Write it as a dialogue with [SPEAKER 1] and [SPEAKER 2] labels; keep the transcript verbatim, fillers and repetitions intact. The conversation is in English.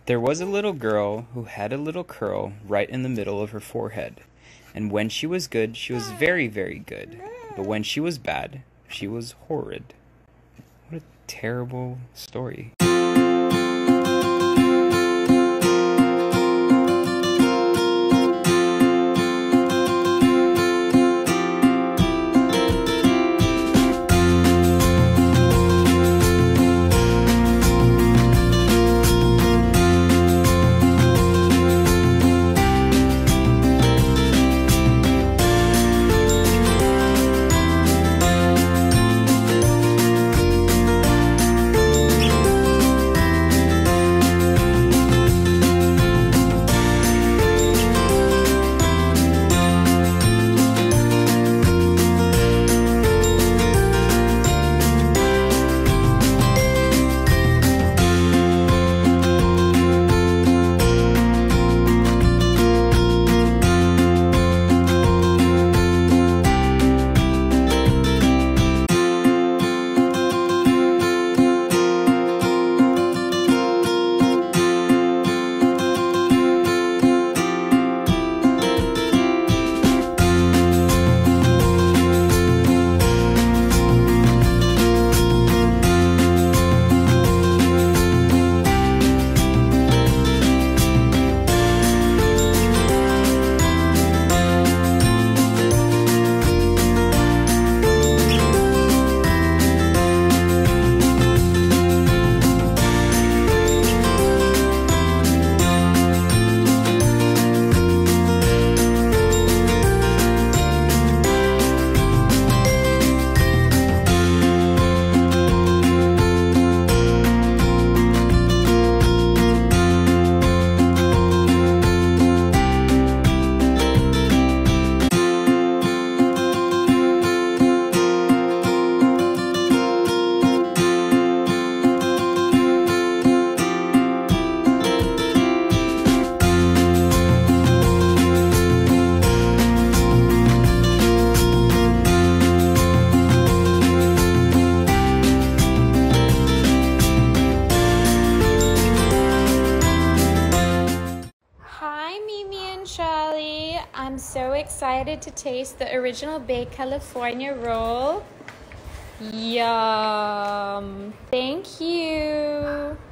[SPEAKER 1] There was a little girl who had a little curl right in the middle of her forehead, and when she was good, she was very, very good, but when she was bad, she was horrid. What a terrible story.
[SPEAKER 2] Charlie, I'm so excited to taste the original baked California roll. Yum! Thank you.